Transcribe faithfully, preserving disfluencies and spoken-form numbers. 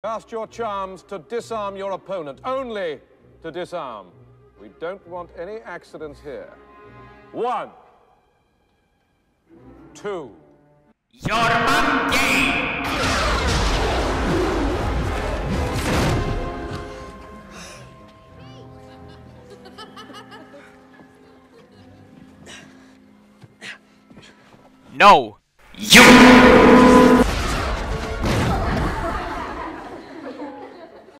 Cast your charms to disarm your opponent. Only to disarm. We don't want any accidents here. One. Two. Your monkey! No. You!